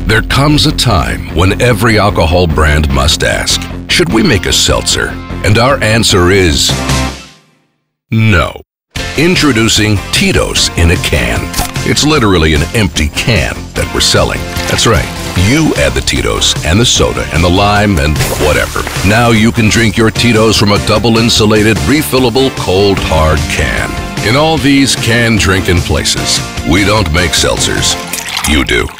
There comes a time when every alcohol brand must ask, should we make a seltzer? And our answer is no. Introducing Tito's in a can. It's literally an empty can that we're selling. That's right. You add the Tito's and the soda and the lime and whatever. Now you can drink your Tito's from a double-insulated, refillable, cold, hard can. In all these can-drinking places, we don't make seltzers. You do.